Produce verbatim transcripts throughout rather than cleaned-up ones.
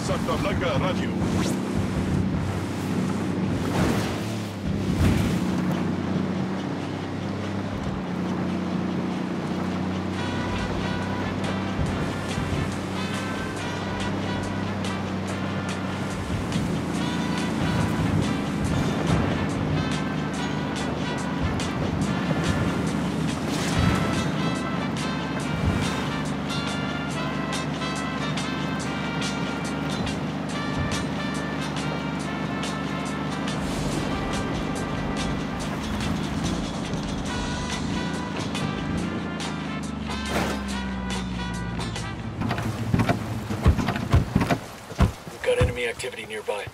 Santa Blanca Radio. Activity nearby.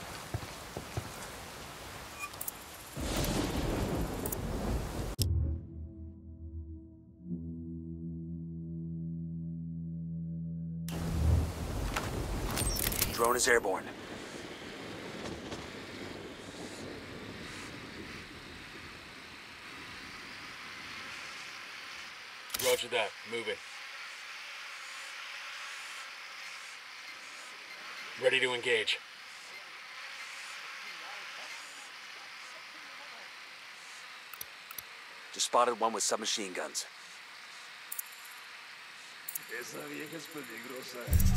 Drone is airborne. Roger that. Moving. Ready to engage. Just spotted one with submachine guns. Esa vieja es peligrosa.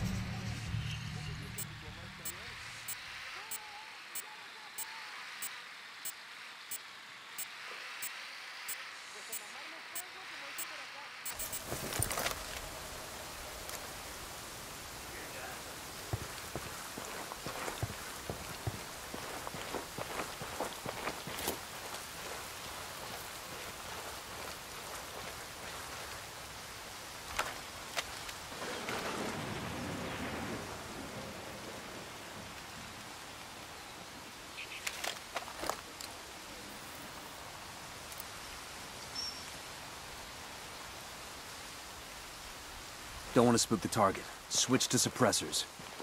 Don't want to spook the target. Switch to suppressors.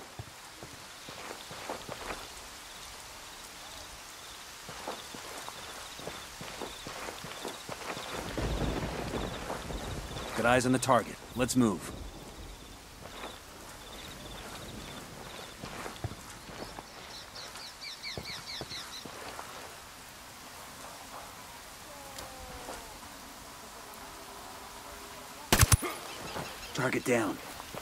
Got eyes on the target. Let's move. Target down.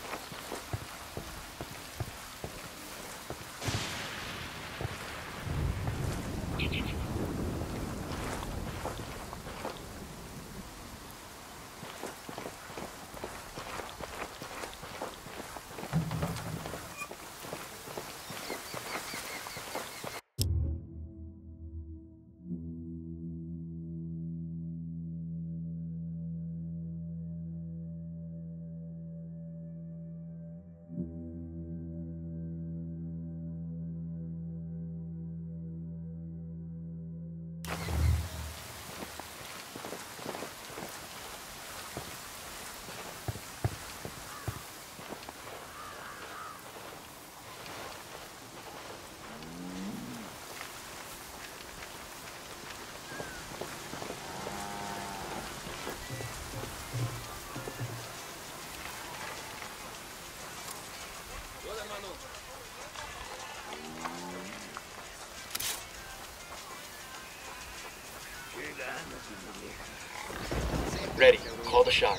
Ready. Call the shot.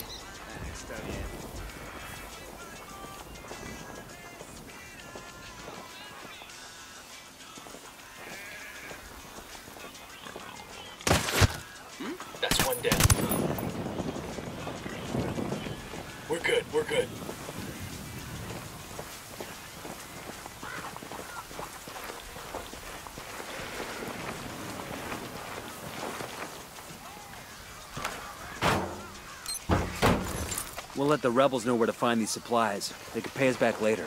That's one down. We're good. We're good. We'll let the rebels know where to find these supplies. They could pay us back later.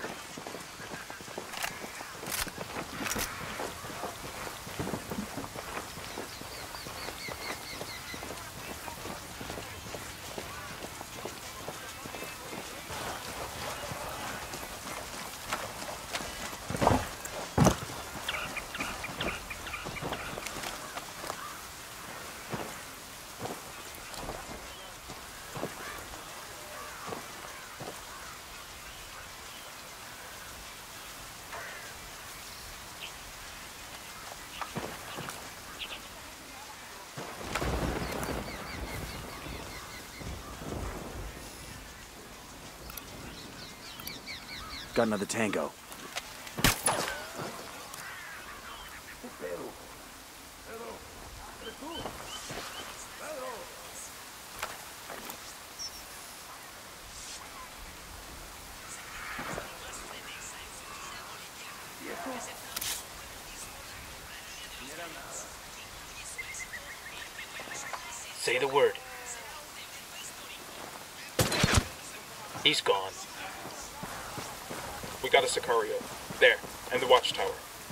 Got another tango. Say the word. He's gone. We got a Sicario. There, and the watchtower.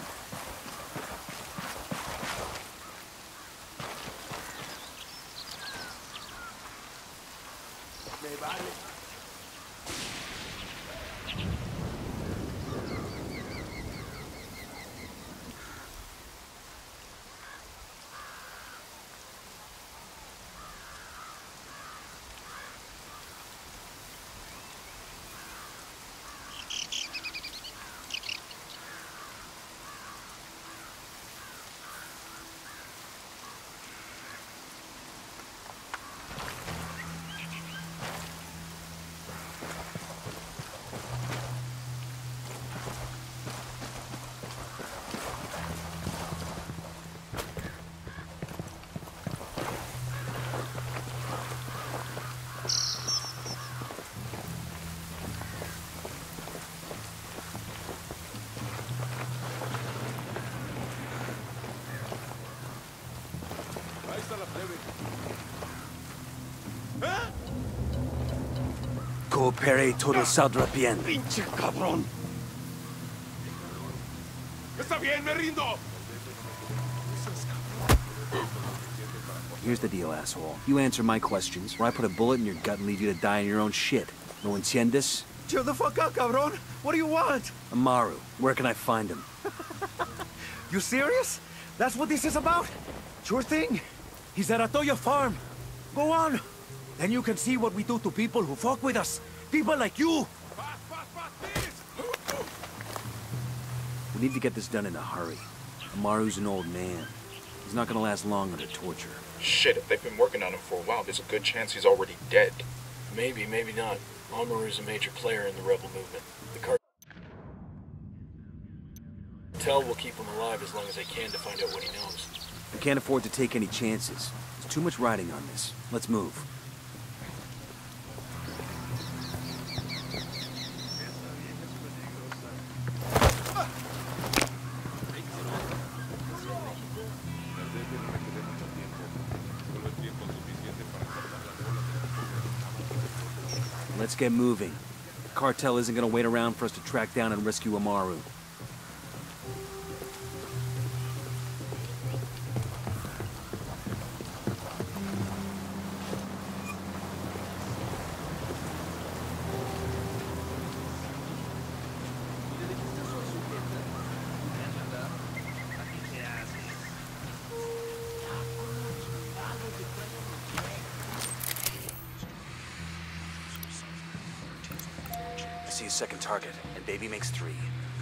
Coopere todo saldrá bien. ¡Pinche cabrón! ¡Está bien, me rindo! Here's the deal, asshole. You answer my questions, or I put a bullet in your gut and leave you to die in your own shit. No entiendes? Chill the fuck out, cabrón! What do you want? Amaru, where can I find him? You serious? That's what this is about? Sure thing. He's at Atoya Farm. Go on. Then you can see what we do to people who fuck with us. People like you. We need to get this done in a hurry. Amaru's an old man. He's not gonna last long under torture. Shit, if they've been working on him for a while, there's a good chance he's already dead. Maybe, maybe not. Amaru's a major player in the rebel movement. The cartel will keep him alive as long as they can to find out what he knows. I can't afford to take any chances. There's too much riding on this. Let's move. Let's get moving. The cartel isn't gonna wait around for us to track down and rescue Amaru. I see a second target, and baby makes three.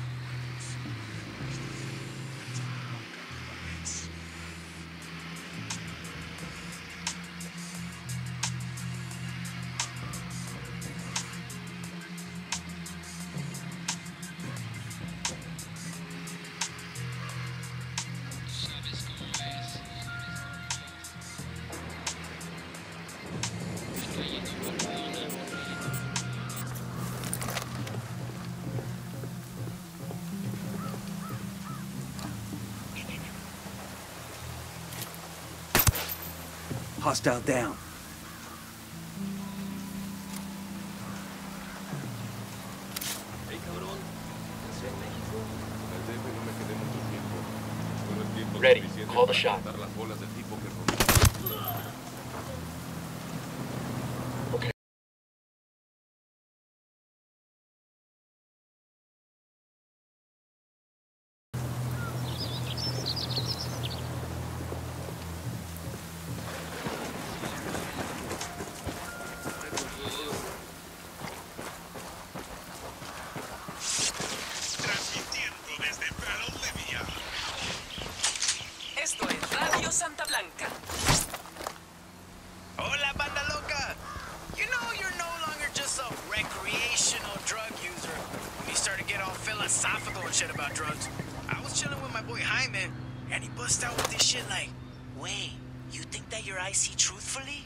Hostile down. Ready. Call the shot. Okay. Santa Blanca. Hola, banda loca. You know you're no longer just a recreational drug user when you started philosophical and shit about drugs. I was chilling with my boy Jaime, and he bust out with this shit like, wait, you think that your eyes see truthfully?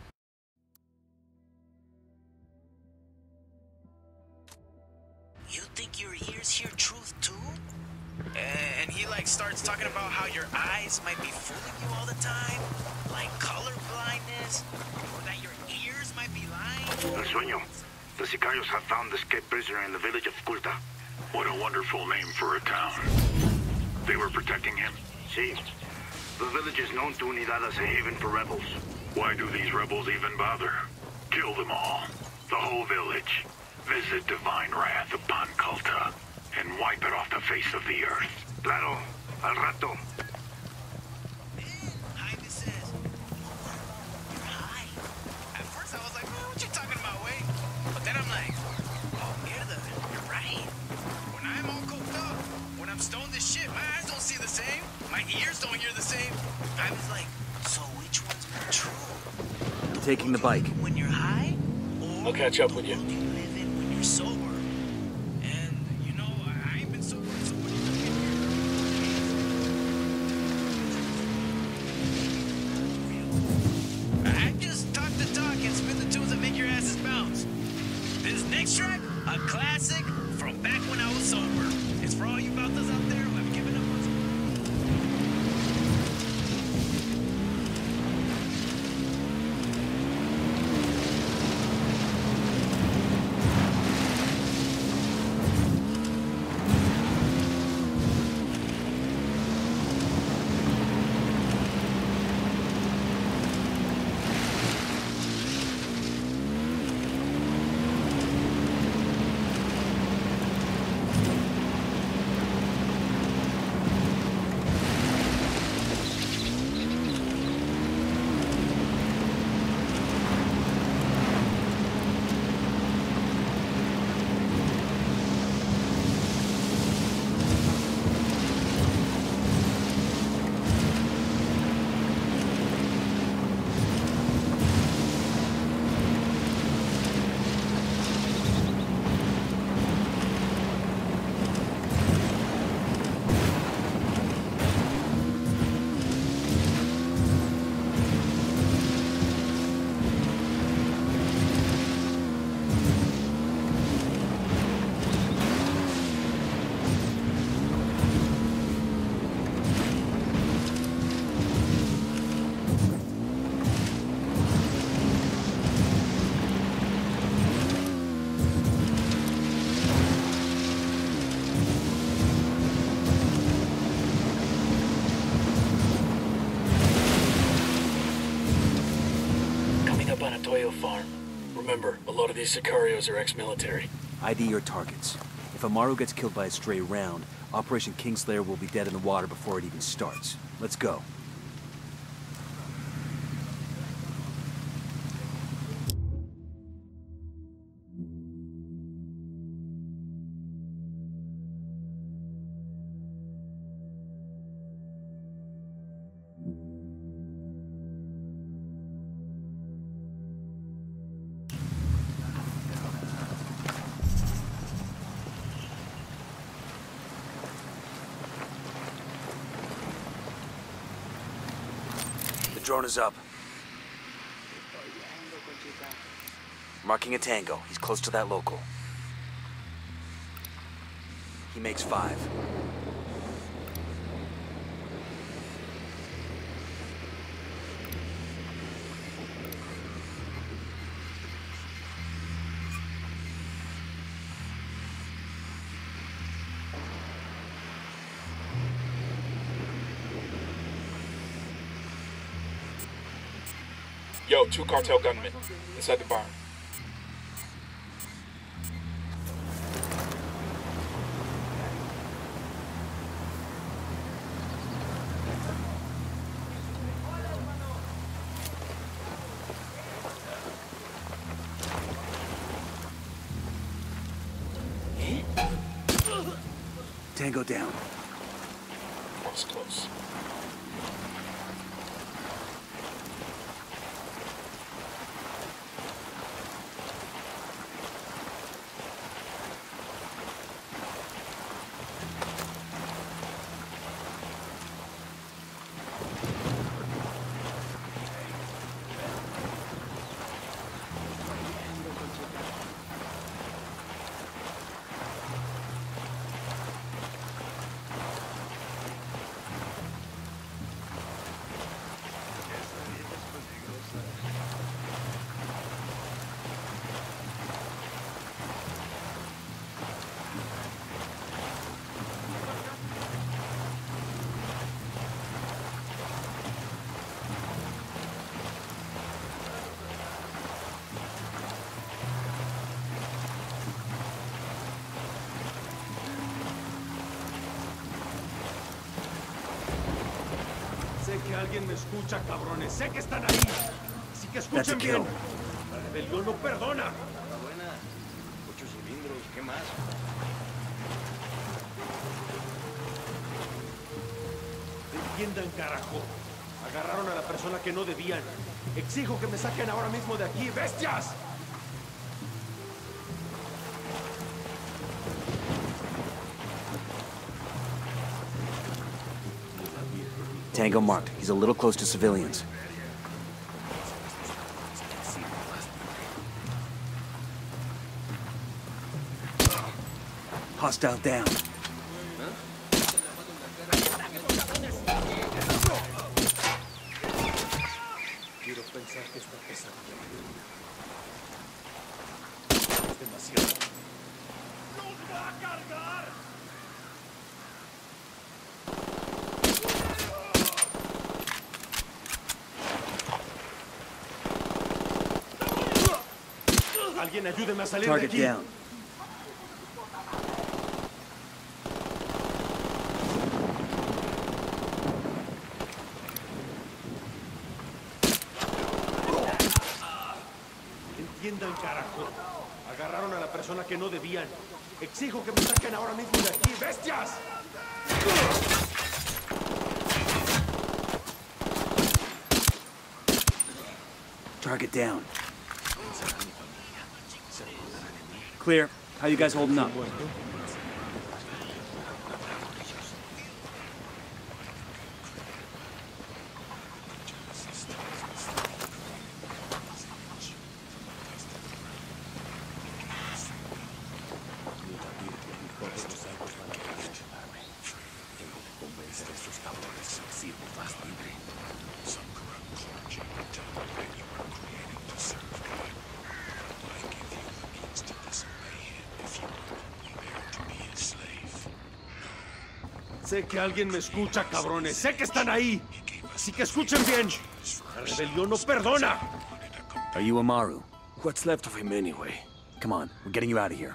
You think your ears hear truth too? And he like starts talking about how your eyes might be fooling you all the time, like color blindness, or that your ears might be lying. El Sueño. The Sicarios have found the escaped prisoner in the village of Culta. What a wonderful name for a town. They were protecting him? See, the village is known to Unidad as a haven for rebels. Why do these rebels even bother? Kill them all. The whole village. Visit divine wrath upon Culta, and wipe it off the face of the earth. Claro, al rato. Jaime says, you're high. At first I was like, man, what you talking about, Wade? But then I'm like, oh, mierda, you're right. When I'm all coked up, when I'm stoned as shit, my eyes don't see the same. My ears don't hear the same. I was like, so which one's more true? Taking the bike. When you're high? Or I'll catch up with you. the world you live in when you're sober? And, you know, I ain't been sober so many I just talk the talk and spin the tunes that make your asses bounce. This next track, a classic from back when I was sober. It's for all you boutas out there who have given up on Farm. Remember, a lot of these Sicarios are ex-military. I D your targets. If Amaru gets killed by a stray round, Operation Kingslayer will be dead in the water before it even starts. Let's go. The drone is up. Marking a tango. He's close to that local. He makes five. Yo, two cartel gunmen inside the barn. Tango down. That was close. Sé que alguien me escucha, cabrones. Sé que están ahí. Así que That's a escuchen kill. bien. La rebelión no perdona. Está buena. Ocho cilindros, ¿qué más? Entiendan, carajo. Agarraron a la persona que no debían. Exijo que me saquen ahora mismo de aquí, bestias. Tango marked. He's a little close to civilians. Hostile down. Quiero pensar que esta pesadilla es demasiado. ¡Nos va a cargar! Alguien ayúdeme a salir de Target aquí. down. Entiendan, carajo. Agarraron a la persona que no debían. Exijo que me saquen ahora mismo de aquí, bestias. Target down. Clear. How you guys holding up? Sé que alguien me escucha, cabrones. Sé que están ahí. Así que escuchen bien. La rebelión no perdona. Are you Amaru? What's left of him anyway? Come on, we're getting you out of here.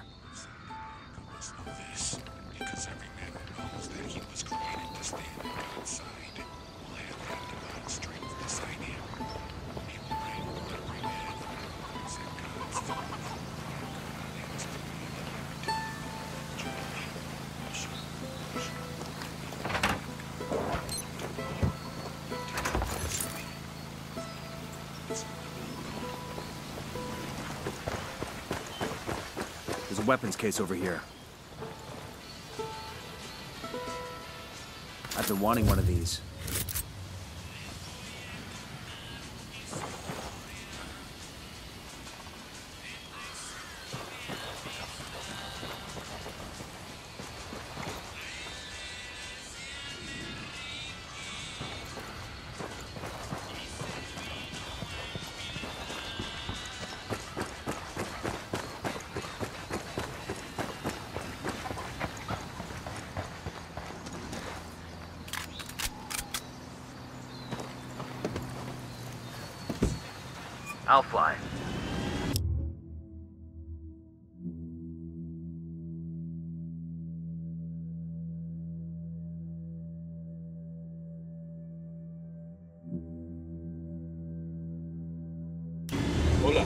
There's a weapons case over here. I've been wanting one of these. I'll fly. Hola.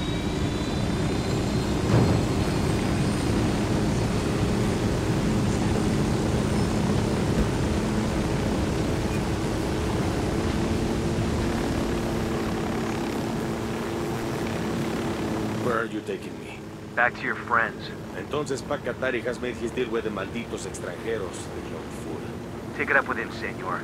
Where are you taking me? Back to your friends. Entonces, Pa Katari has made his deal with the malditos extranjeros, the young fool. Take it up with him, senor.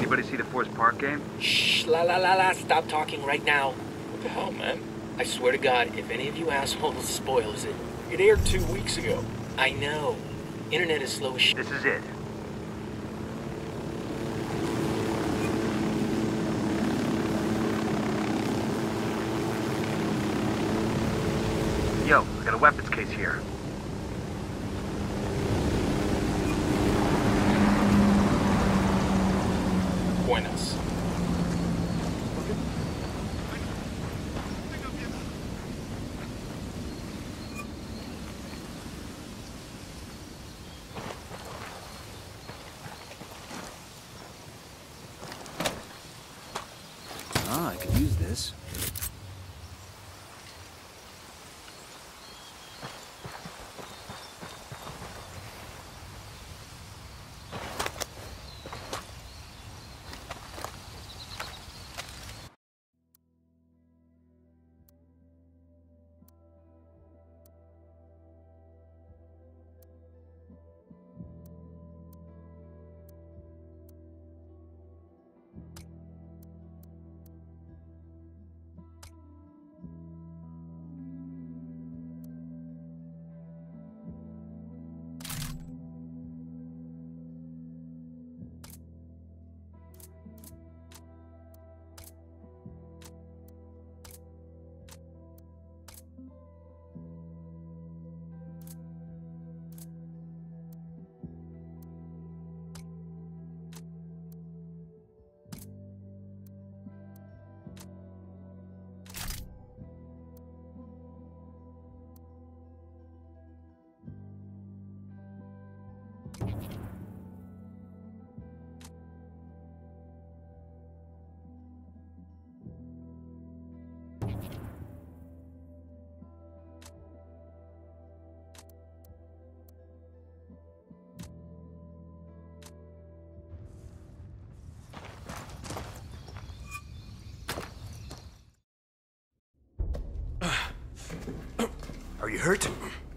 Anybody see the Forest Park game? Shh, la la la la, stop talking right now. What the hell, man? I swear to God, if any of you assholes spoils it, it aired two weeks ago. I know. Internet is slow as shit. This is it. Yo, I got a weapons case here. Buenas. Ah, I could use this. Are you hurt?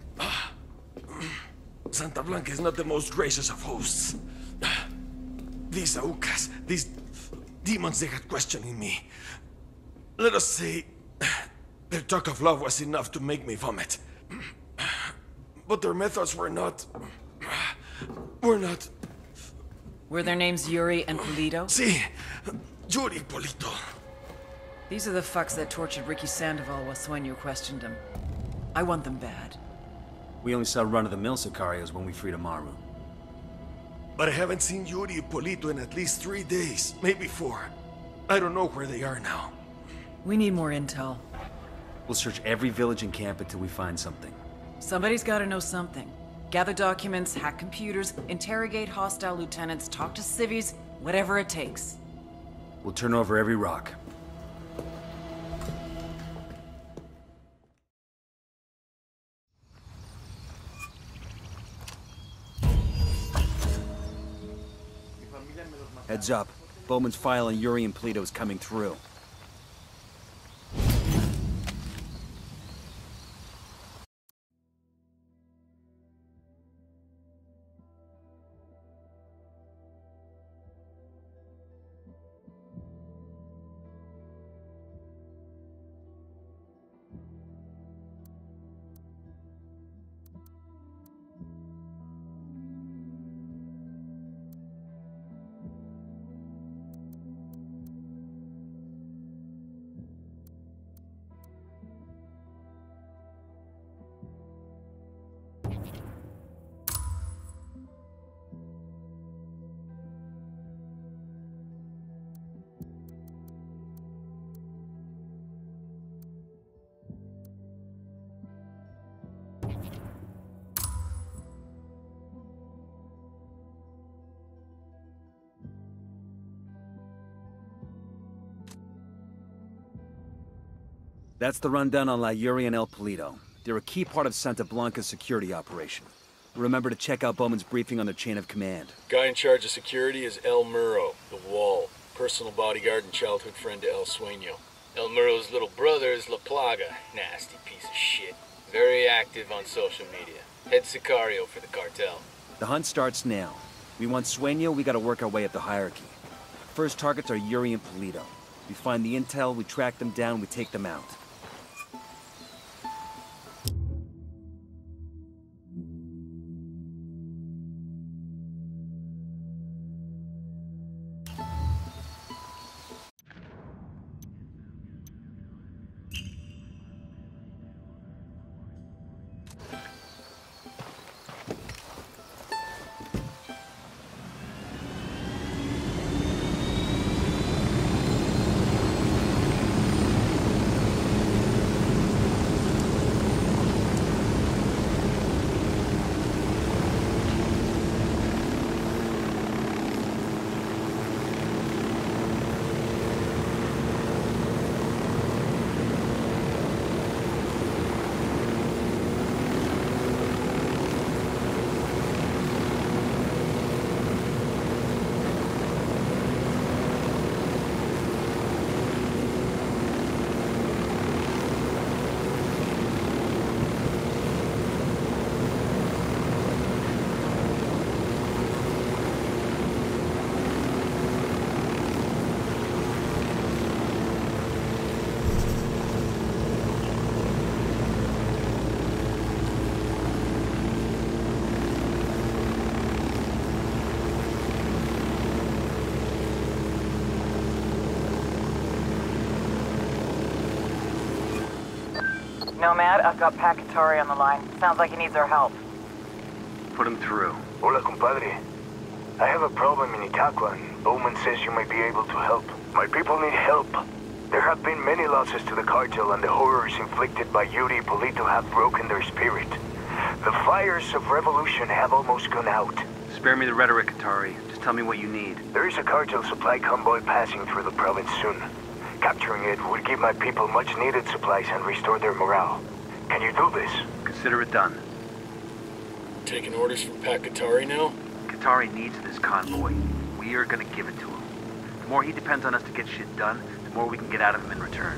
Santa Blanca is not the most gracious of hosts. These Aucas, these demons they had questioning me. Let us say, their talk of love was enough to make me vomit. But their methods were not... were not... Were their names Yuri and Polito? Si, Yuri Polito. These are the fucks that tortured Ricky Sandoval while Sueño questioned him. I want them bad. We only saw run-of-the-mill Sicarios when we freed Amaru. But I haven't seen Yuri and Polito in at least three days, maybe four. I don't know where they are now. We need more intel. We'll search every village and camp until we find something. Somebody's gotta know something. Gather documents, hack computers, interrogate hostile lieutenants, talk to civvies, whatever it takes. We'll turn over every rock. Heads up. Bowman's file on Yuri and Polito is coming through. That's the rundown on La Yuri and El Polito. They're a key part of Santa Blanca's security operation. Remember to check out Bowman's briefing on their chain of command. Guy in charge of security is El Muro, the Wall. Personal bodyguard and childhood friend to El Sueño. El Muro's little brother is La Plaga. Nasty piece of shit. Very active on social media. Head Sicario for the cartel. The hunt starts now. We want Sueño, we gotta work our way up the hierarchy. First targets are Yuri and Polito. We find the intel, we track them down, we take them out. Nomad, I've got Pakatari on the line. Sounds like he needs our help. Put him through. Hola, compadre. I have a problem in Itaqua, and Bowman says you may be able to help. My people need help. There have been many losses to the cartel, and the horrors inflicted by Yuri and Polito have broken their spirit. The fires of revolution have almost gone out. Spare me the rhetoric, Atari. Just tell me what you need. There is a cartel supply convoy passing through the province soon. Capturing it would give my people much-needed supplies and restore their morale. Can you do this? Consider it done. Taking orders from Pakatari now? Katari needs this convoy. We are gonna give it to him. The more he depends on us to get shit done, the more we can get out of him in return.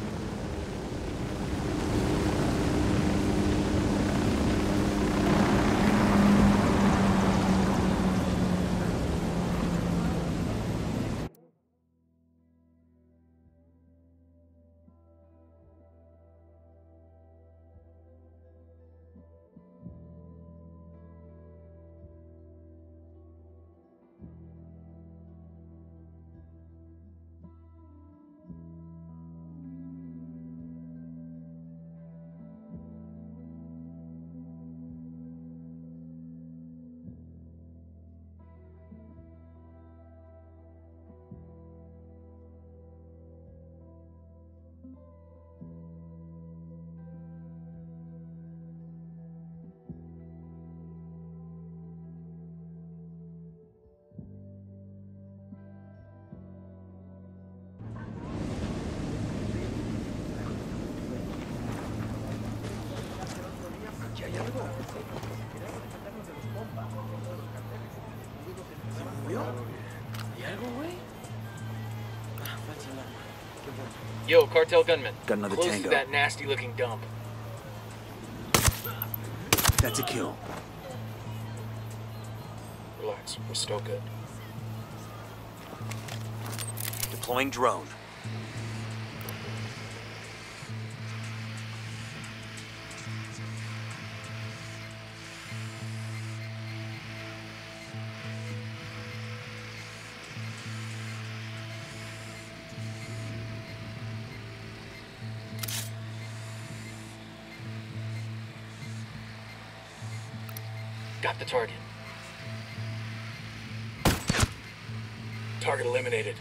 Yo, cartel gunman. Got another Close tango. to that nasty-looking dump. That's a kill. Relax, we're still good. Deploying drone. Got the target. Target eliminated.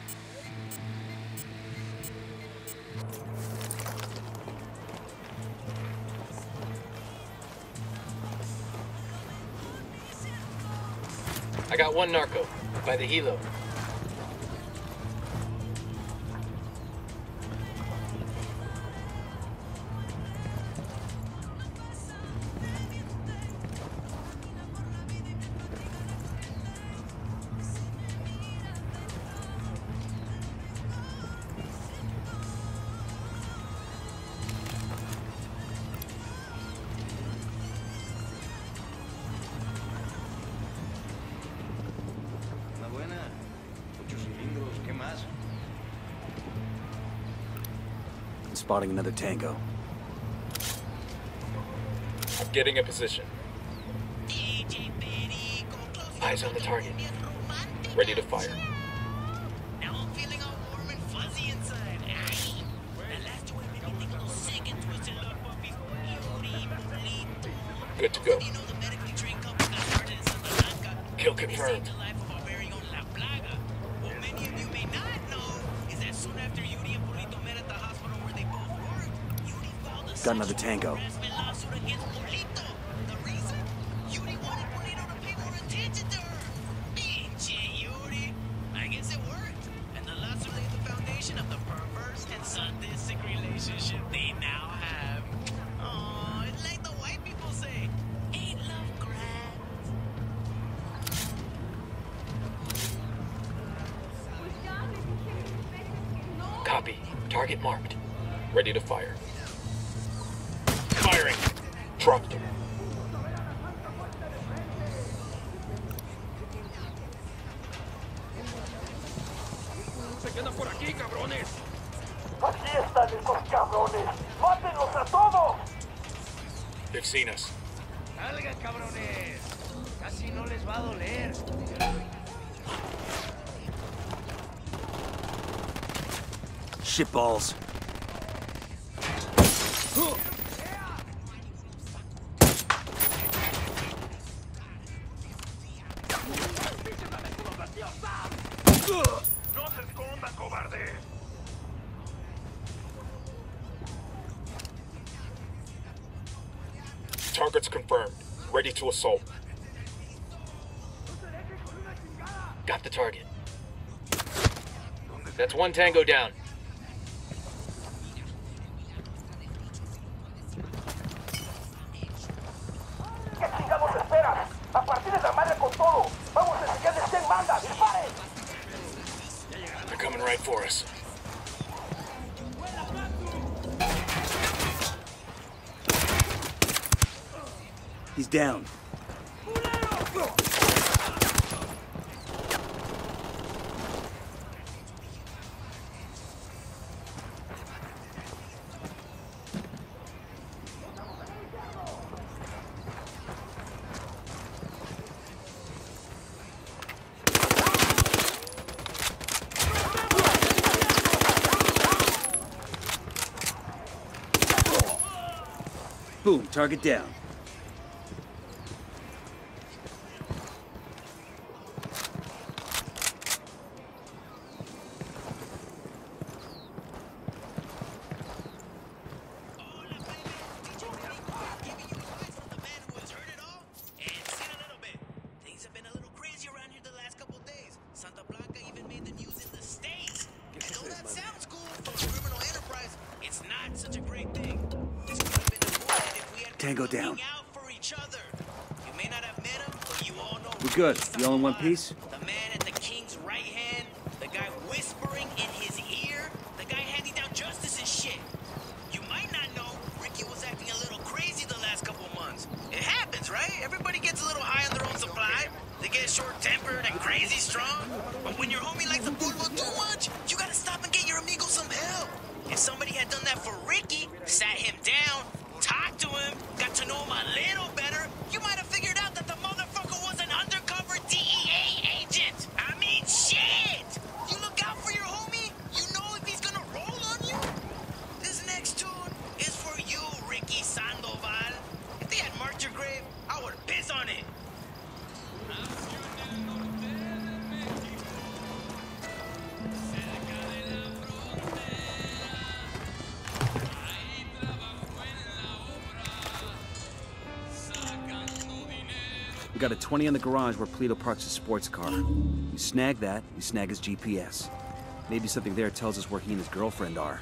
I got one narco by the helo. Spotting another tango. I'm getting a position. Eyes on the target. Ready to fire. Now I'm feeling all warm and fuzzy inside. Ay. That last one made me think a little sick and twisted like puppies. Good to go. You know the medically trained couple got started in Santa Blanca. Kill They confirmed. saved the life of our very own La Plaga. What many of you may not know is that soon after Yuri and Polito met at the hospital where they both worked, Yuri filed a Got another sexual tango. harassment lawsuit against Polito. The reason? Yuri wanted Polito to pay more attention to her. Pinche Yuri. I guess it worked. And the lawsuit laid the foundation of the perverse and sadistic relationship they now have. Oh, it's like the white people say, ain't love grand? Copy. Target marked. Ready to fire. Firing. Dropped them. Aquí están estos cabrones. ¡Mátenlos a todos! They've seen us. Salgan, cabrones. Casi no les va a doler. Shitballs. ¡No se esconda, cobarde! Targets confirmed. Ready to assault. Got the target. That's one tango down. ¿Qué chingados esperan? A partir de la madre con todo. Vamos a enseñarles quién manda. ¡Disparen! They're coming right for us. He's down. Boom, target down. Tango down. We're good. You all in one piece? The man at the king's right hand, the guy whispering in his ear, the guy handing down justice and shit. You might not know, Ricky was acting a little crazy the last couple months. It happens, right? Everybody gets a little high on their own supply. They get short-tempered and crazy strong. But when your homie likes the polvo too much, you gotta stop and get your amigo some help. If somebody had done that for Ricky, sat him down, talked to him, got to know him a little better, you might have figured out that the motherfucker was an undercover D E A agent. I mean, shit! You look out for your homie, you know if he's gonna roll on you. This next tune is for you, Ricky Sandoval. If they had marked your grave, I would piss on it. We got a twenty in the garage where Polito parks his sports car. We snag that, we snag his G P S. Maybe something there tells us where he and his girlfriend are.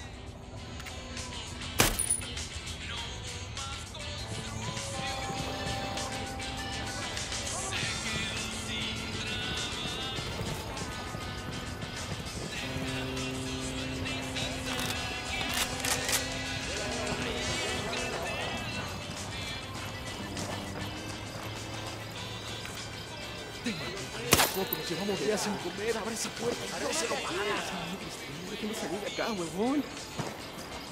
Nos llevamos días sin comer. Abre esa puerta. No se lo pagas. Déjame salir de acá, huevón.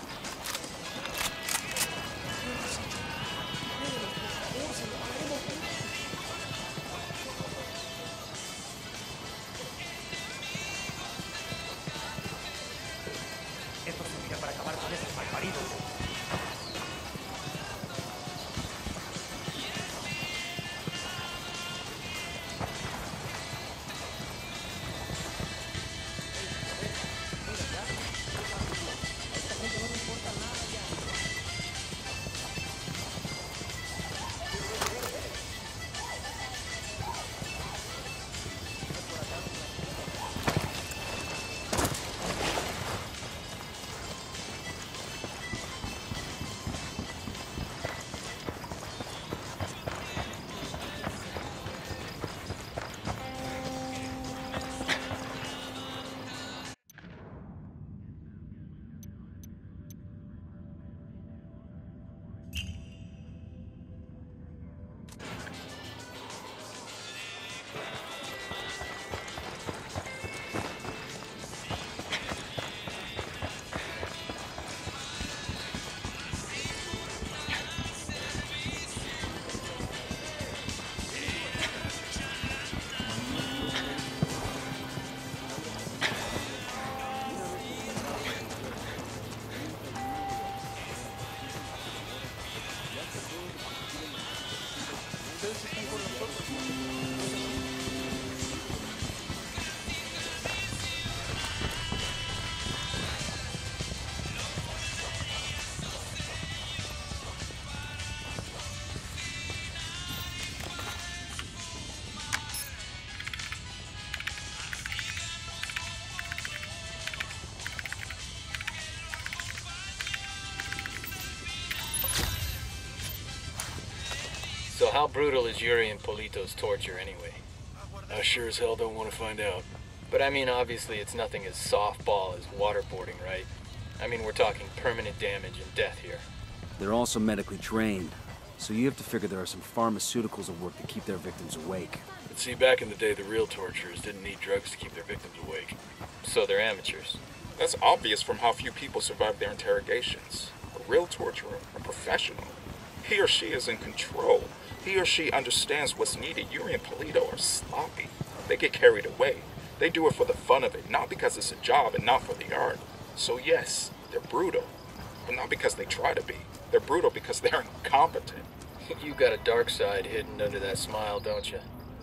So how brutal is Yuri and Polito's torture anyway? I sure as hell don't want to find out. But I mean, obviously it's nothing as softball as waterboarding, right? I mean, we're talking permanent damage and death here. They're also medically trained, so you have to figure there are some pharmaceuticals at work to keep their victims awake. But see, back in the day, the real torturers didn't need drugs to keep their victims awake. So they're amateurs. That's obvious from how few people survive their interrogations. A real torturer, a professional. He or she is in control. He or she understands what's needed. Yuri and Polito are sloppy. They get carried away. They do it for the fun of it, not because it's a job and not for the art. So yes, they're brutal, but not because they try to be. They're brutal because they're incompetent. You got a dark side hidden under that smile, don't you?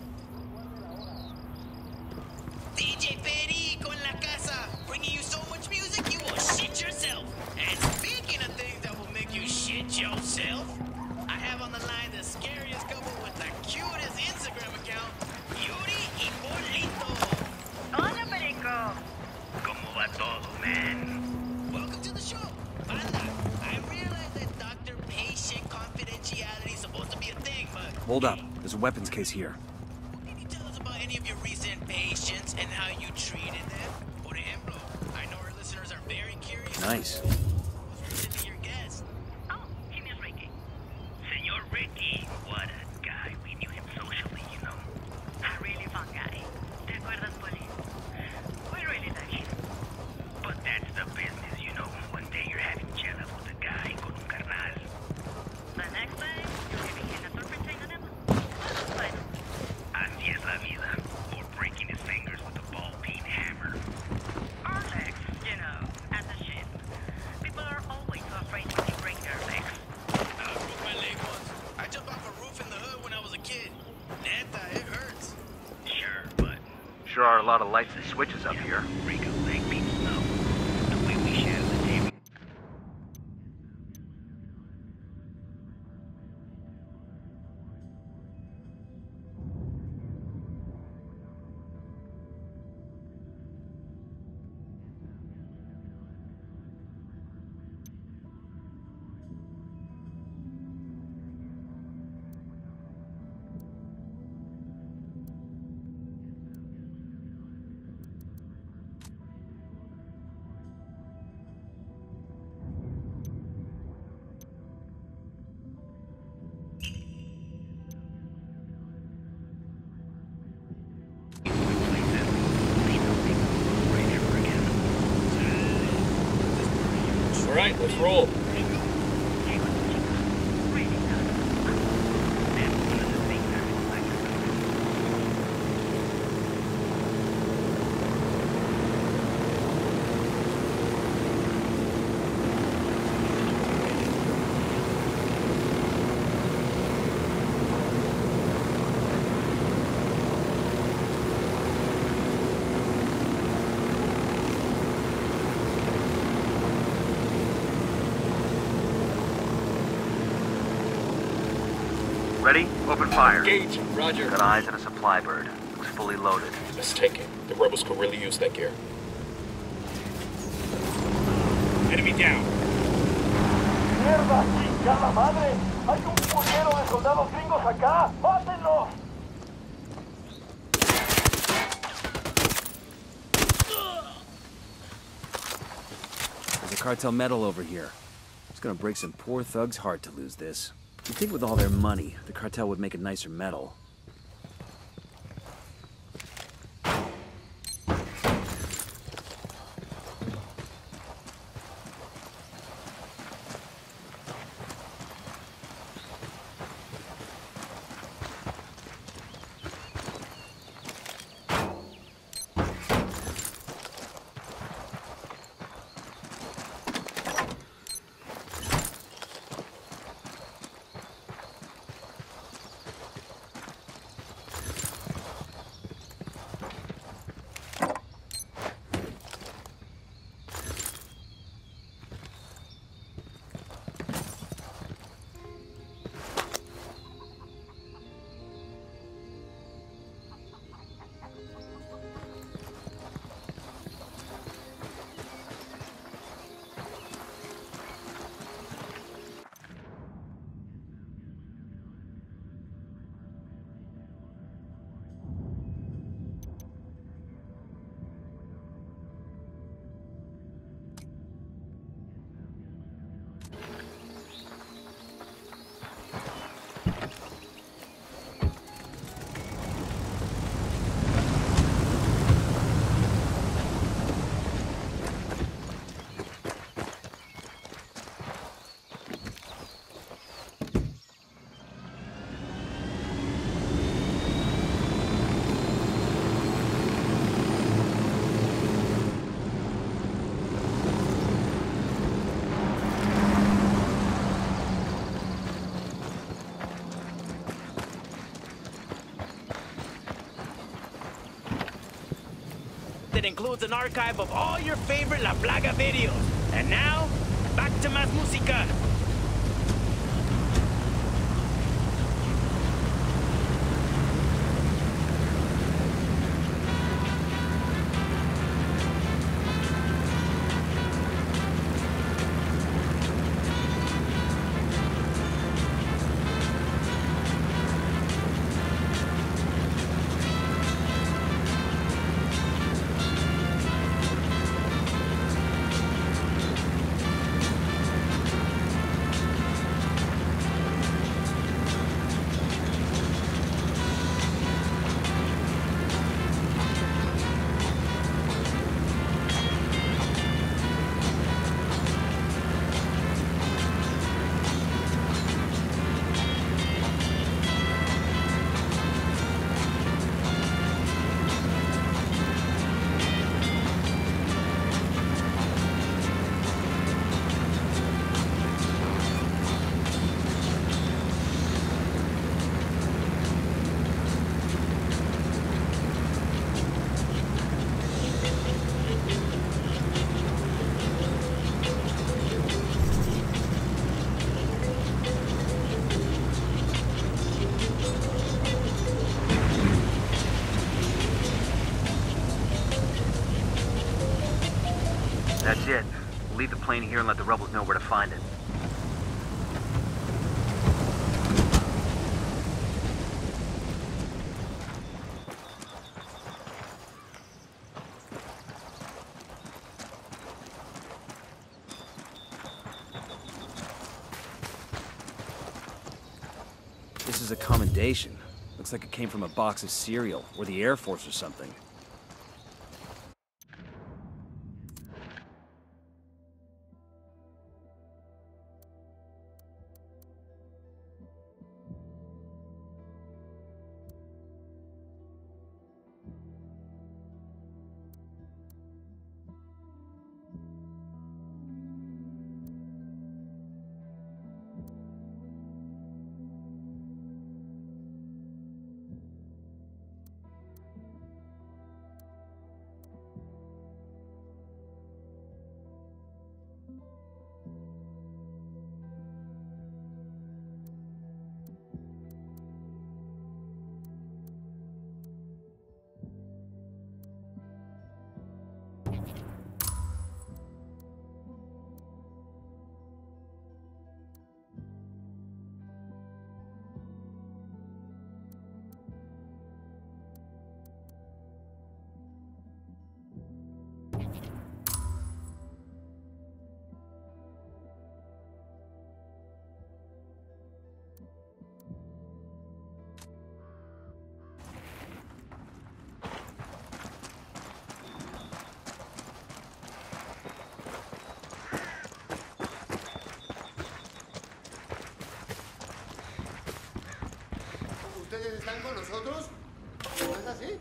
D J Perico en la casa, bringing you so much music you will shit yourself. And speaking of things that will make you shit yourself, I have on the line the scariest couple with the cutest Instagram account, Yuri y Polito. Hola, Perico. ¿Cómo va todo, man? Welcome to the show. Banda, I realize that doctor-patient confidentiality is supposed to be a thing, but... Hold up. There's a weapons case here. Can you tell us about any of your recent patients and how you treated them? Por ejemplo, I know our listeners are very curious. Nice. Who's recently your guest? Oh, he is Ricky. Senor Ricky, what a guy. We knew him socially, you know. A really fun guy. ¿Te acuerdas, Poli? We really like him. But that's the business, you know. One day you're having chelas with a guy con un carnal. The next time, you're giving him a surfacing on him. Bueno. Así es la vida. Or breaking his fingers with a ball-peen hammer. Our legs, you know, as a ship. People are always so afraid when they break their legs. I broke my leg once. I jumped off a roof in the hood when I was a kid. Neta, it hurts. Sure, but... Sure are a lot of lights and switches up here. Break a leg, people know. The way we share the table. All right, let's roll. Ready? Open fire. Engage. Roger. Got eyes on a supply bird. Looks fully loaded. Let's take it. The rebels could really use that gear. Enemy down. ¡Mierda! ¡Chingada madre! ¡Hay un puñero de soldados gringos acá! ¡Mátenlos! There's a cartel medal over here. It's gonna break some poor thug's heart to lose this. You'd think with all their money, the cartel would make a nicer medal. that includes an archive of all your favorite La Plaga videos. And now, back to más música. That's it. We'll leave the plane here and let the rebels know where to find it. This is a commendation. Looks like it came from a box of cereal, or the Air Force or something. ¿Ustedes están con nosotros? ¿No es así?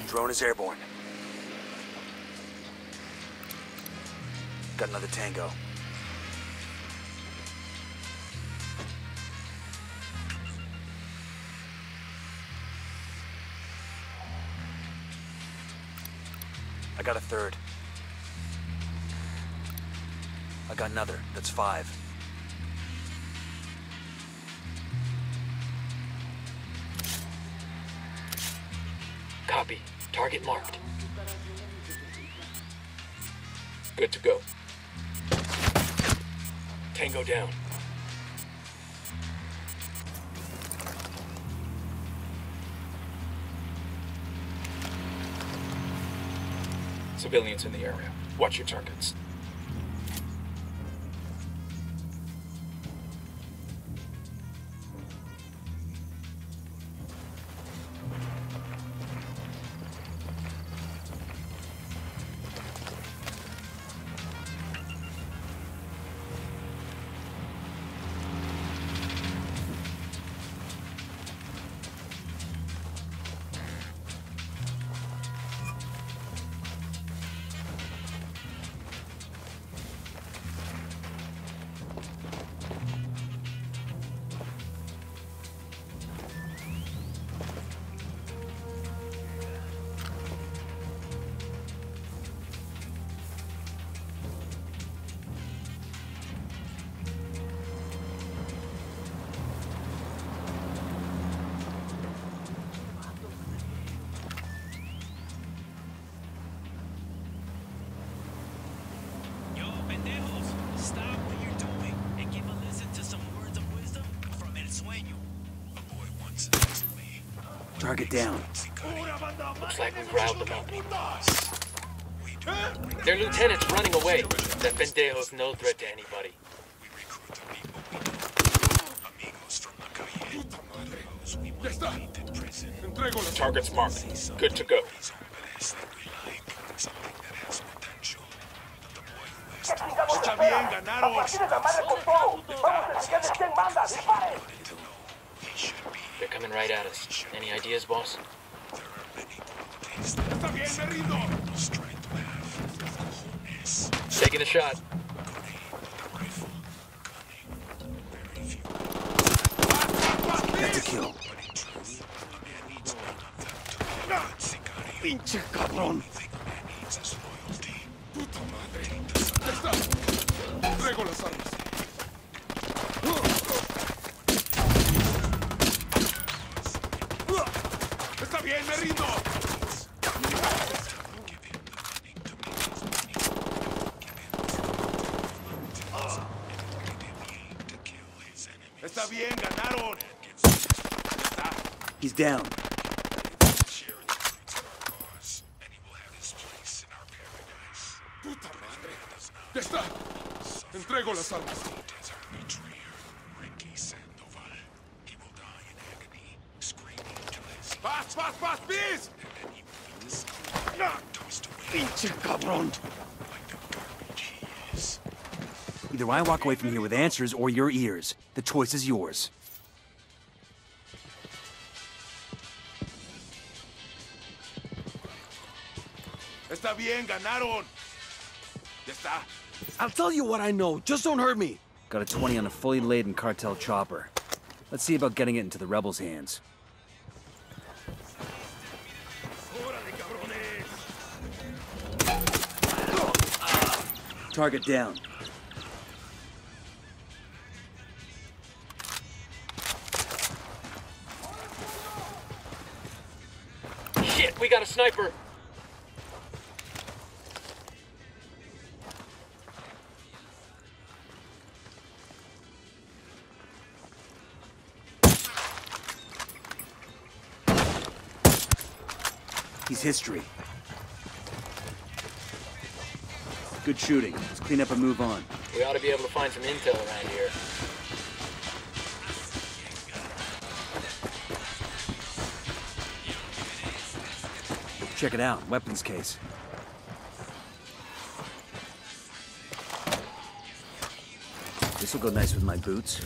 Drone is airborne. Got another Tango. I got a third. I got another. That's five. Copy. Target marked. Good to go. Tango down. Civilians in the area. Watch your targets. Target down. Looks like we riled them up. Their lieutenant's running away. That pendejo's no threat to anybody. Target's marked. Good to go. Está bien, ganaron. They're coming right at us. Any ideas, boss? Está bien, me rindo. Taking a shot. That's a kill. Pinche cabrón. Puta madre. Ya está. Traigo las armas. Está bien, me rindo. Está bien, ganaron. He's down. Puta madre. Ya está. Entrego las armas. ¡Paz, paz, paz, please! Pinche cabrón. Either I walk away from here with answers or your ears. The choice is yours. Está bien, ganaron. Ya está. I'll tell you what I know. Just don't hurt me. Got a twenty on a fully laden cartel chopper. Let's see about getting it into the rebels' hands. Target down. Shit, we got a sniper. He's history. Good shooting. Let's clean up and move on. We ought to be able to find some intel around here. Check it out. Weapons case. This'll go nice with my boots.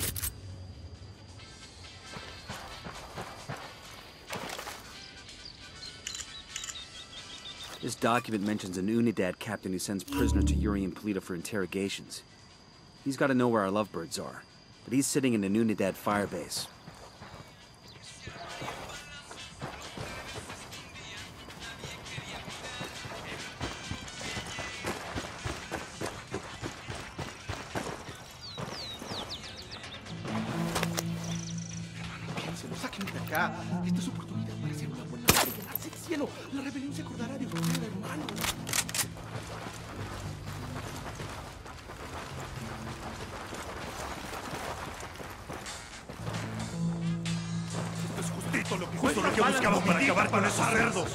This document mentions an Unidad captain who sends prisoners to Yuri and Polito for interrogations. He's got to know where our lovebirds are, but he's sitting in an Unidad firebase. Esta es oportunidad para hacer una buena obra y ganarse el cielo. La rebelión se acordará de usted, hermano. Esto es justito lo que, justo lo que buscamos para acabar con esos cerdos.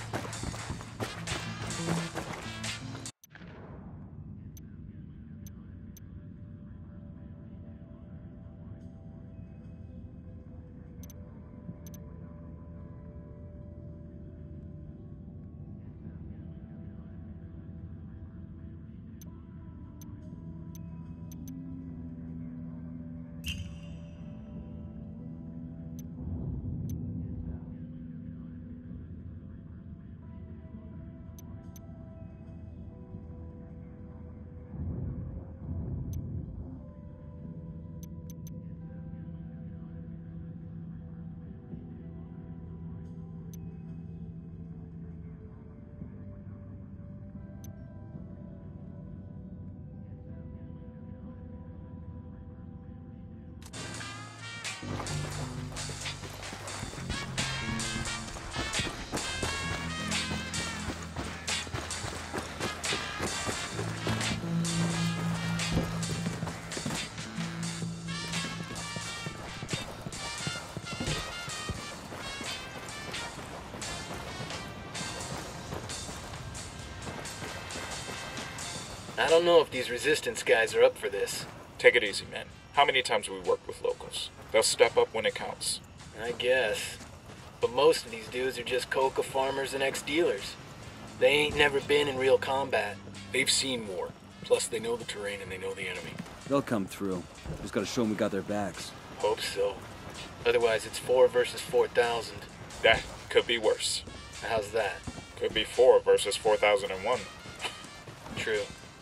I don't know if these resistance guys are up for this. Take it easy, man. How many times have we worked with locals? They'll step up when it counts. I guess. But most of these dudes are just coca farmers and ex-dealers. They ain't never been in real combat. They've seen war. Plus, they know the terrain and they know the enemy. They'll come through. Just gotta show them we got their backs. Hope so. Otherwise, it's four versus four thousand. That could be worse. How's that? Could be four versus four thousand and one. True.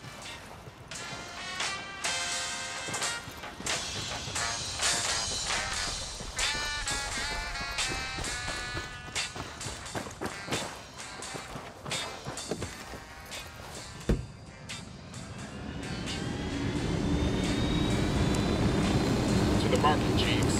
To the market, Jeeves.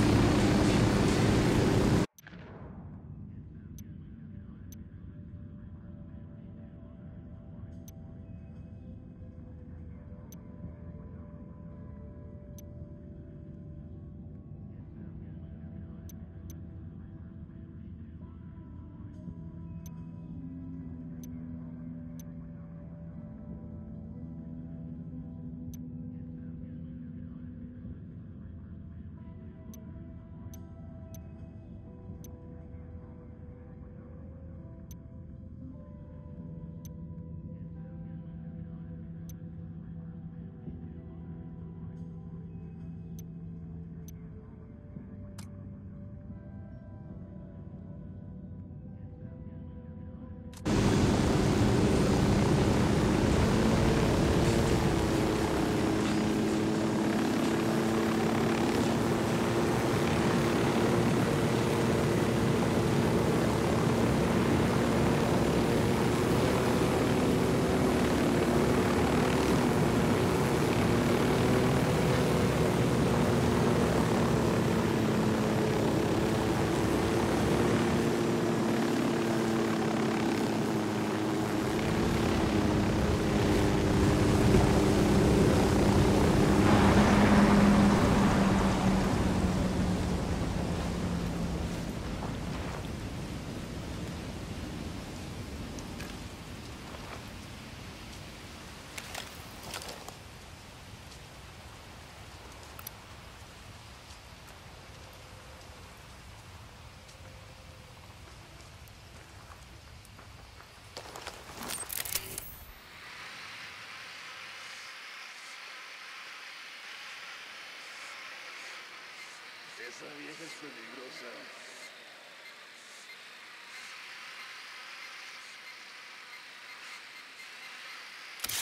Esa vieja es peligrosa.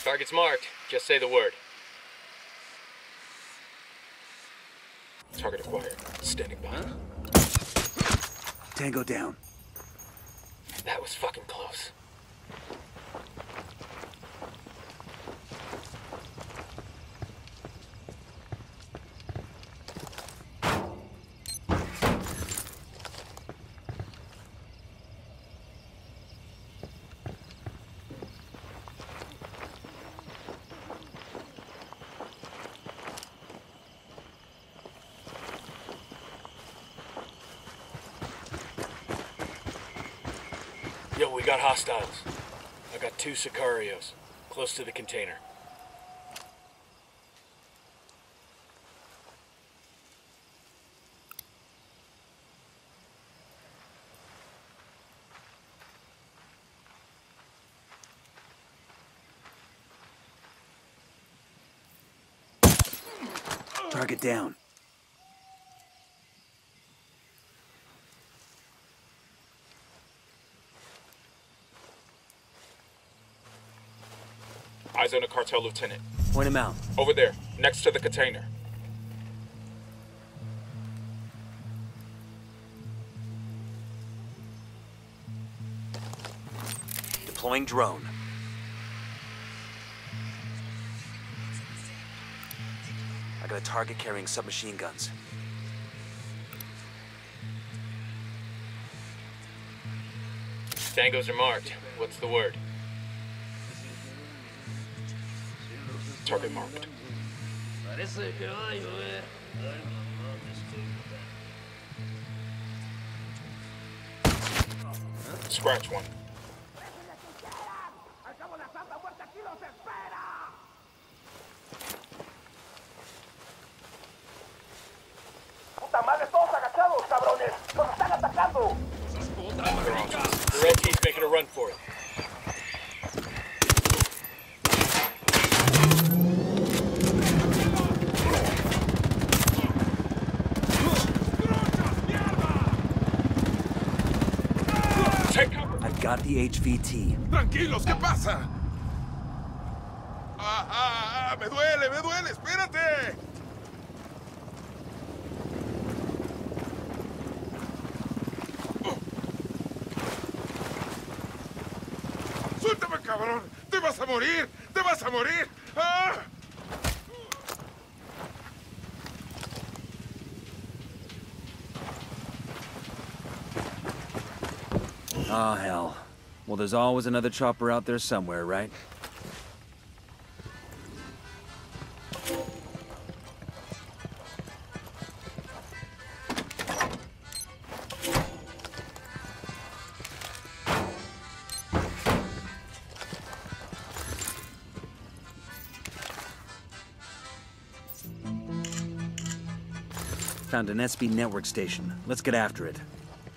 Target's marked. Just say the word. Target acquired. Standing by. Tango down. That was fucking close. Yo, we got hostiles. I got two Sicarios, close to the container. Target down. Eyes on a cartel lieutenant. Point him out. Over there, next to the container. Deploying drone. I got a target carrying submachine guns. Tangos are marked. What's the word? Target marked. Scratch one. ¡Puta madre, todos agachados, cabrones! ¡Nos están atacando! The red team's making a run for it. I've got the H V T. Tranquilos, ¿qué pasa? Ah, ah, ah, me duele, me duele, espérate. ¡Suéltame, cabrón! ¡Te vas a morir! ¡Te vas a morir! ¡Ah! Oh, hell. Well, there's always another chopper out there somewhere, right? Found an S B network station. Let's get after it.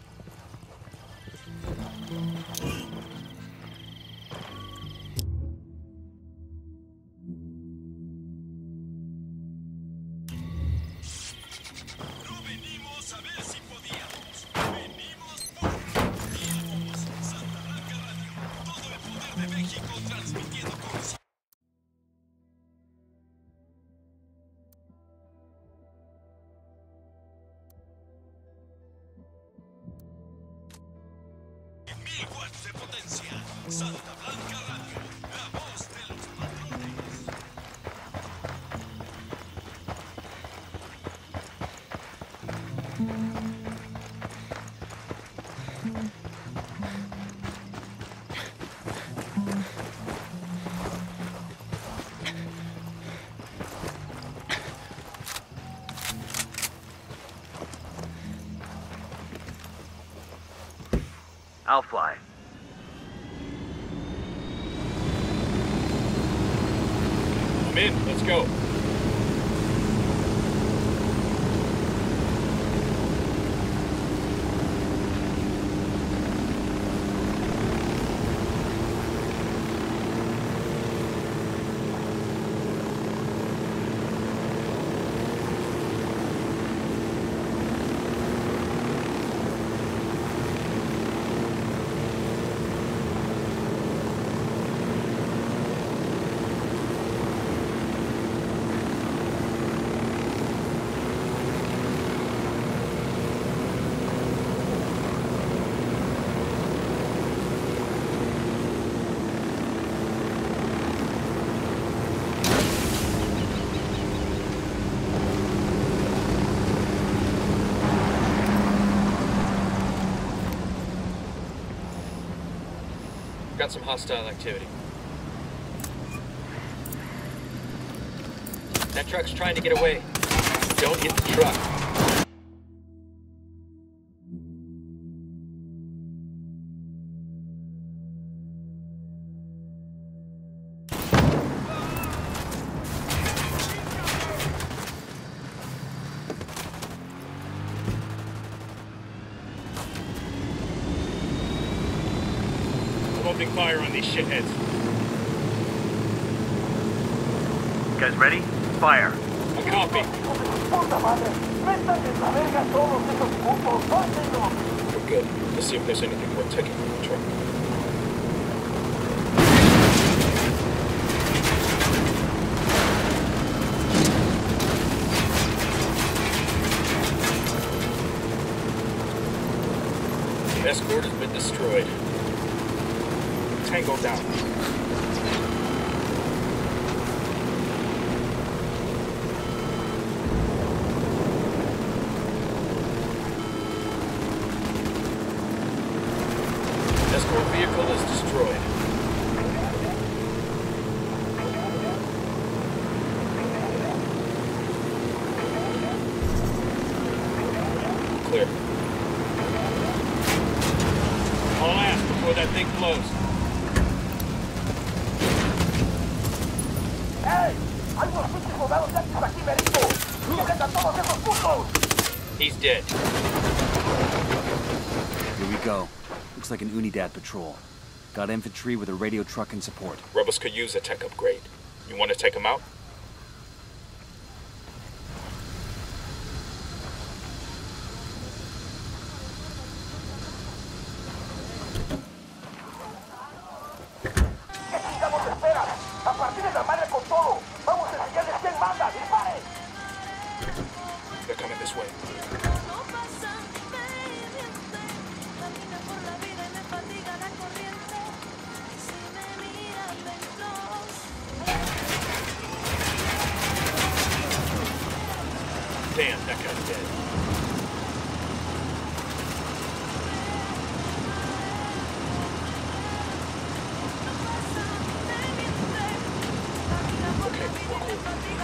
I'll fly. I'm in. Let's go. Got some hostile activity. That truck's trying to get away. Don't hit the truck. Opening fire on these shitheads. You guys ready? Fire. A copy. We're good. Let's see if there's anything worth taking from the truck. The escort has been destroyed. Tango down. Escort vehicle is destroyed. Clear. All ass before that thing blows. He's dead. Here we go. Looks like an Unidad patrol. Got infantry with a radio truck in support. Rebels could use a tech upgrade. You want to take them out? They're coming this way. Damn, that guy's dead. Okay, we're cool.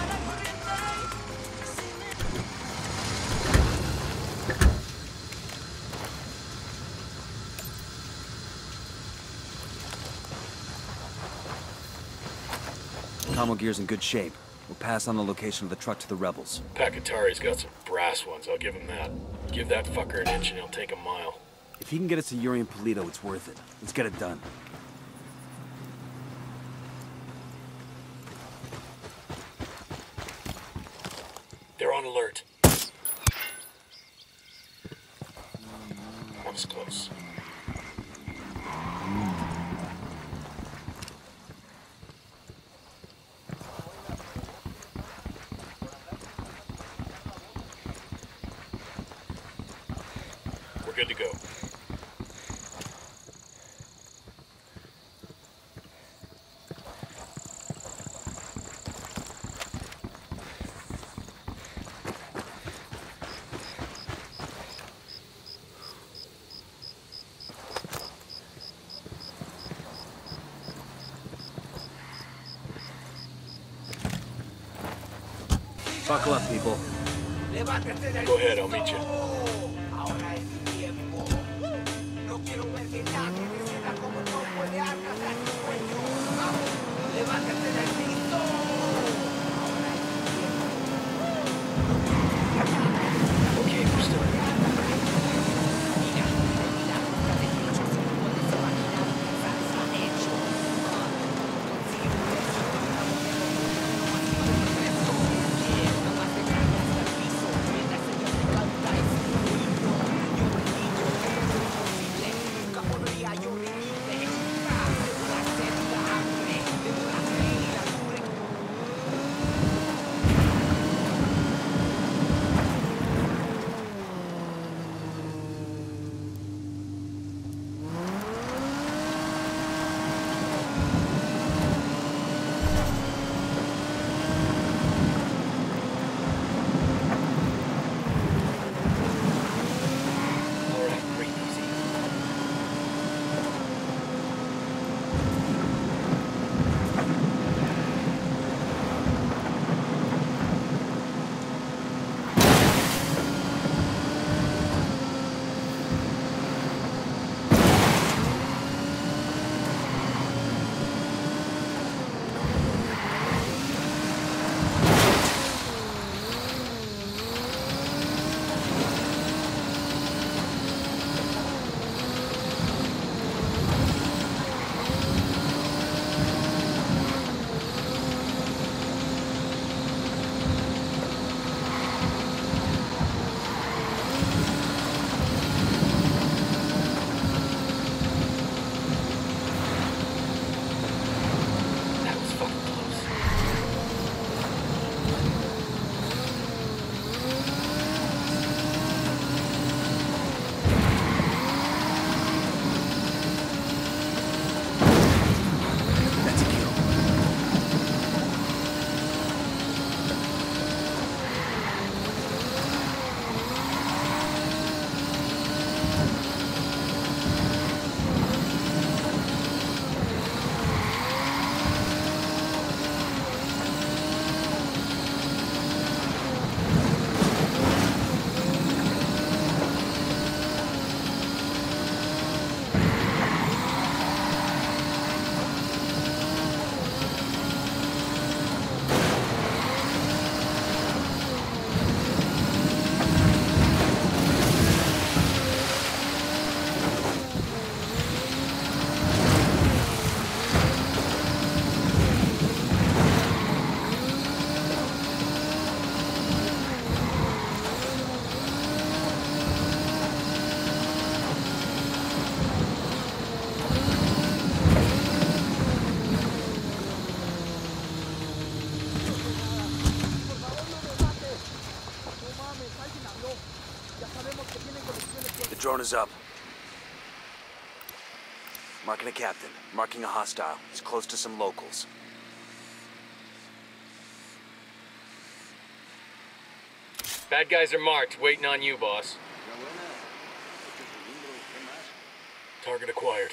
Commo gear's in good shape. We'll pass on the location of the truck to the rebels. Pakatari's got some brass ones, I'll give him that. Give that fucker an inch and he'll take a mile. If he can get us to Yuri and Polito, it's worth it. Let's get it done. They're on alert. That was close. We're good to go. Buckle up, people. Go ahead, I'll meet you. Okay, we're still here. The drone is up. Marking a captain. Marking a hostile. He's close to some locals. Bad guys are marked, waiting on you, boss. Target acquired.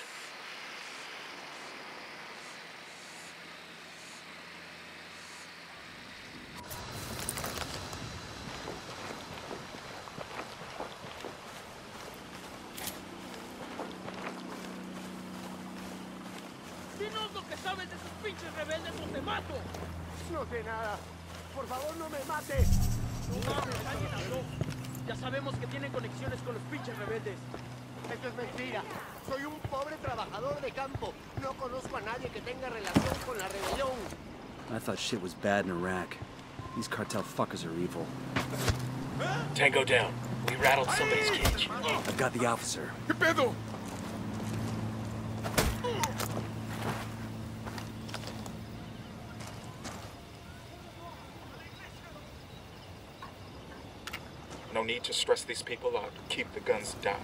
Dinos lo que sabes de esos pinches rebeldes o te mato. No sé nada. Por favor, no me mate. No mames, alguien habló. Ya sabemos que tienen conexiones con los pinches rebeldes. Esto es mentira. Soy un pobre trabajador de campo. No conozco a nadie que tenga relación con la rebelión. I thought shit was bad in Iraq. These cartel fuckers are evil. Tango down. We rattled somebody's cage. I've got the officer. ¿Qué pedo? No need to stress these people out. Keep the guns down.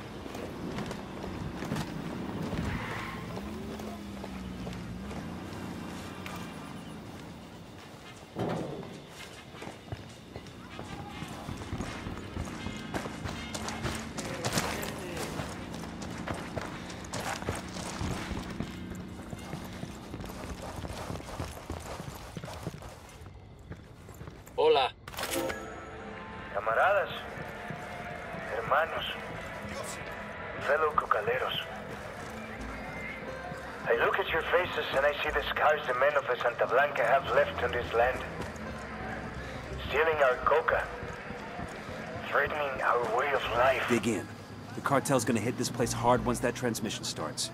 Hola. Camaradas, hermanos, fellow cocaleros. I look at your faces and I see the scars the men of the Santa Blanca have left on this land. Stealing our coca. Threatening our way of life. Dig in. The cartel's gonna hit this place hard once that transmission starts.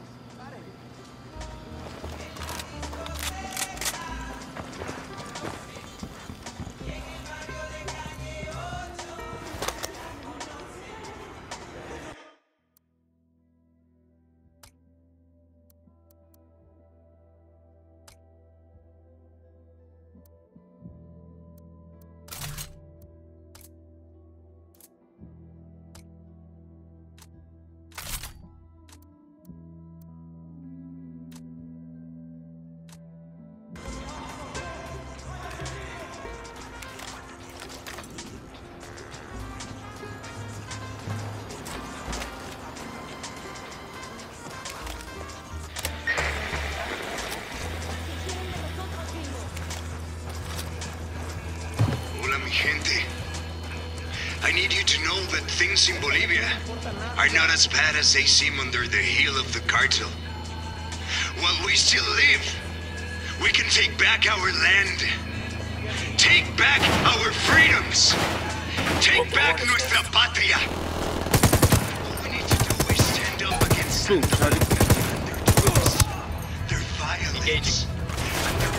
I need you to know that things in Bolivia are not as bad as they seem under the heel of the cartel. While we still live, we can take back our land. Take back our freedoms. Take back nuestra patria. All we need to do is stand up against Santa Blanca and their doors, their violence, and their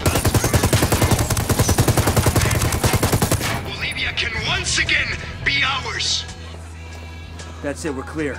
blood. Bolivia can once again be ours. That's it, we're clear.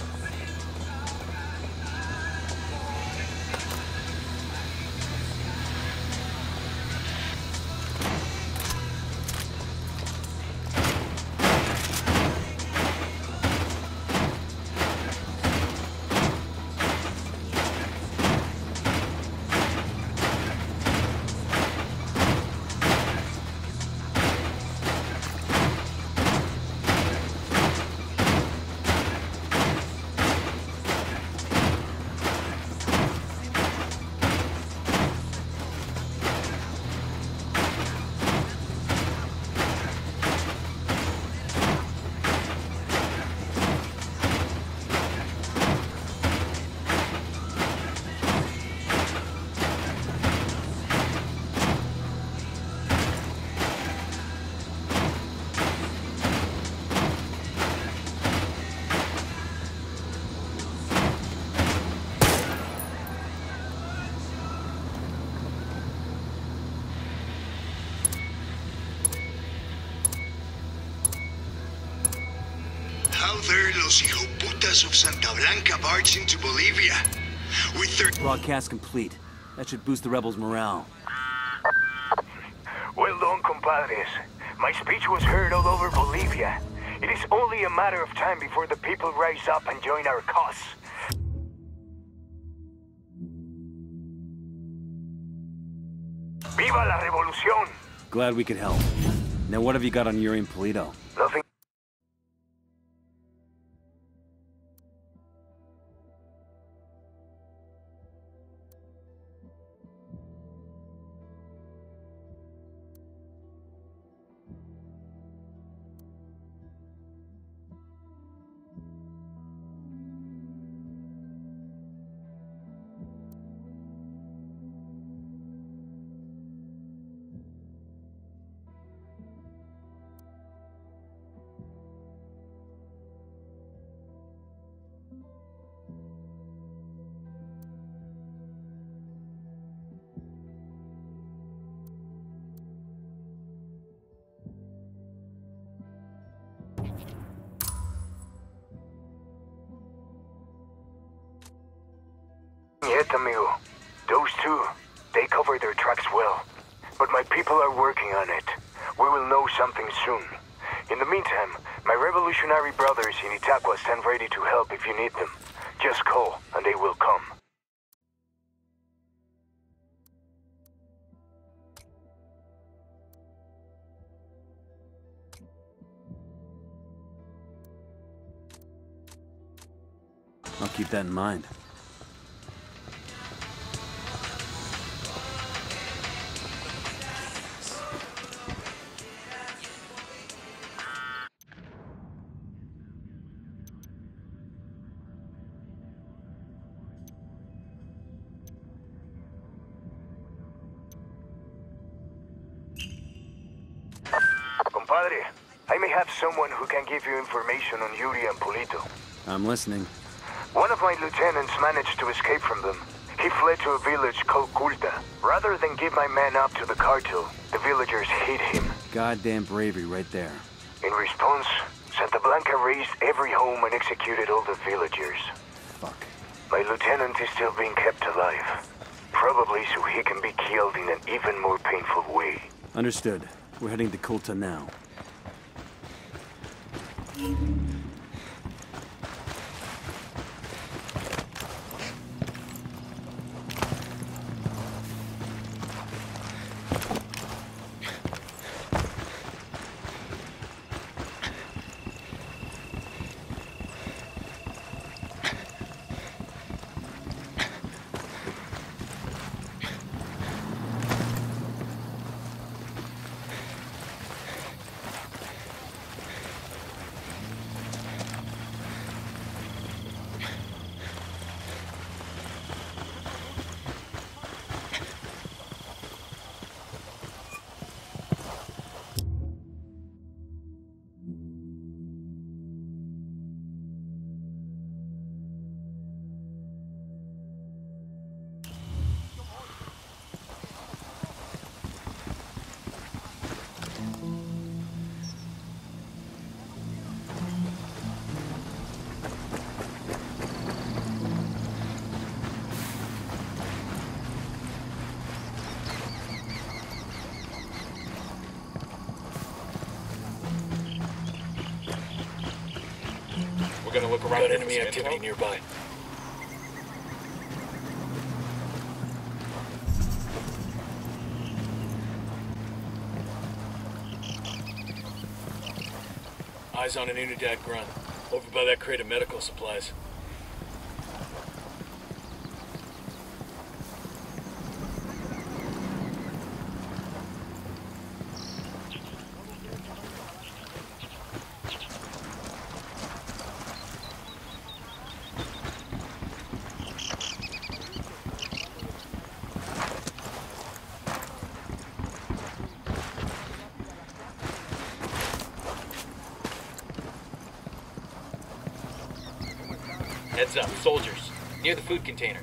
How dare los hijoputas of Santa Blanca barge into Bolivia with their... Broadcast complete. That should boost the rebels' morale. Well done, compadres. My speech was heard all over Bolivia. It is only a matter of time before the people rise up and join our cause. Viva la revolución! Glad we could help. Now what have you got on Yuri and Polito? Nothing. Yet, amigo. Those two, they cover their tracks well. But my people are working on it. We will know something soon. In the meantime, my revolutionary brothers in Itaqua stand ready to help if you need them. Just call, and they will come. I'll keep that in mind. Compadre, I may have someone who can give you information on Yuri and Polito. I'm listening. One of my lieutenants managed to escape from them. He fled to a village called Culta. Rather than give my men up to the cartel, the villagers hid him. Goddamn bravery right there. In response, Santa Blanca razed every home and executed all the villagers. Fuck. My lieutenant is still being kept alive. Probably so he can be killed in an even more painful way. Understood. We're heading to Culta now. We're gonna look around. Got for enemy some activity intel. nearby. Eyes on an Unidad grunt. Over by that crate of medical supplies. Heads up, soldiers. Near the food container.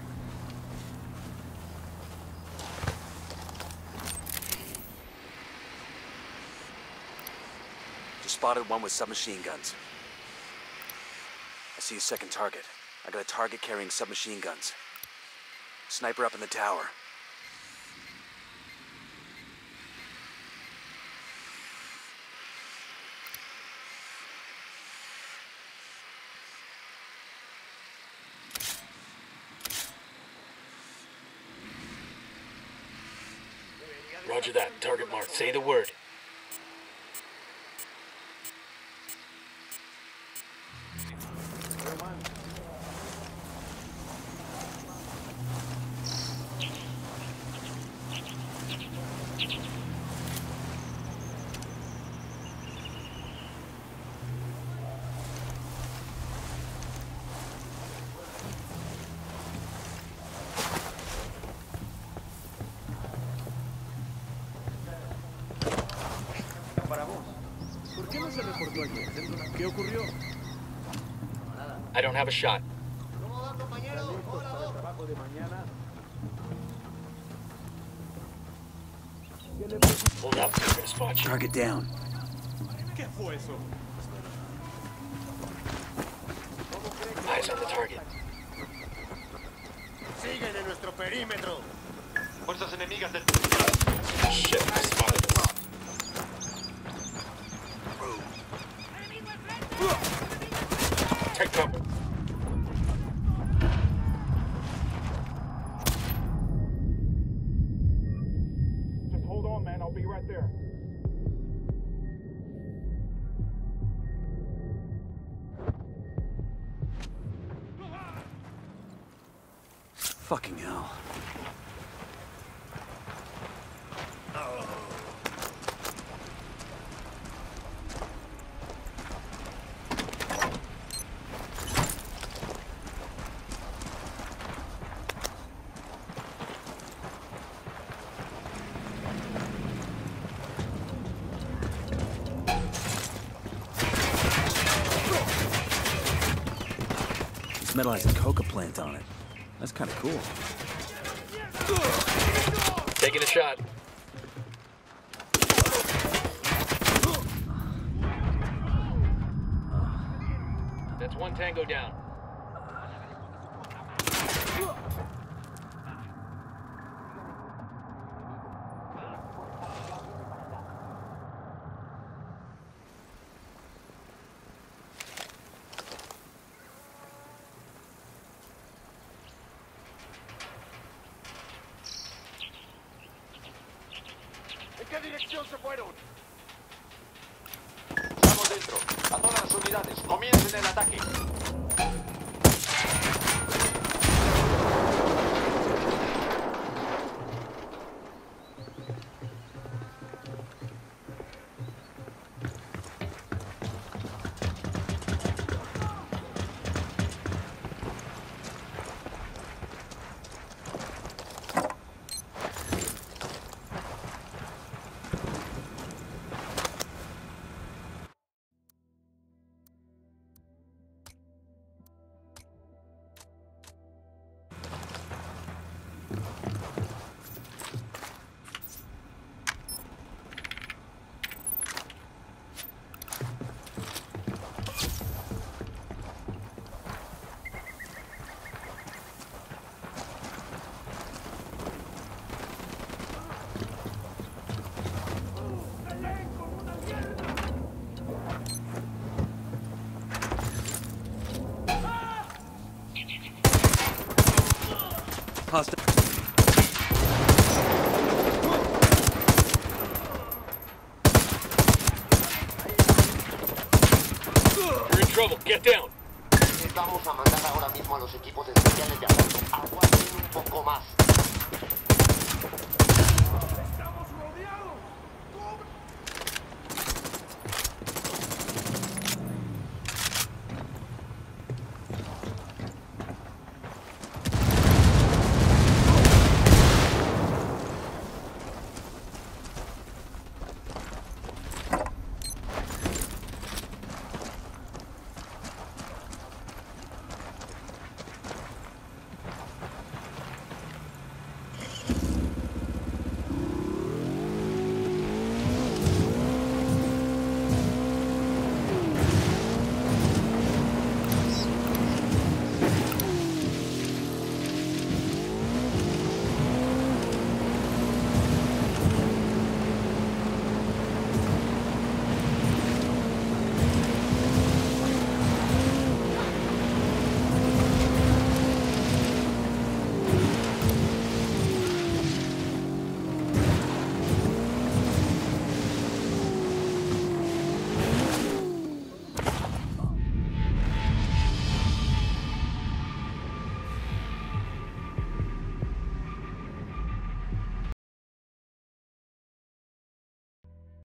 Just spotted one with submachine guns. I see a second target. I got a target carrying submachine guns. Sniper up in the tower. Roger that. Target marked. Say the word. I don't have a shot. Hold up, I'm gonna spot you. Target down. Eyes on the target. Siguen en nuestro perímetro. Fuerzas enemigas del... Shit, I spotted this. Take cover. Just hold on, man. I'll be right there. Fucking hell. This metal has a coca plant on it. That's kind of cool. Taking a shot. That's one tango down. ¿En qué dirección se fueron? Estamos dentro. A todas las unidades, comiencen el ataque. Hostile. You're in trouble. Get down. Vamos a mandar ahora mismo a los equipos especiales de asalto. Aguanten un poco más. ¡Estamos rodeados!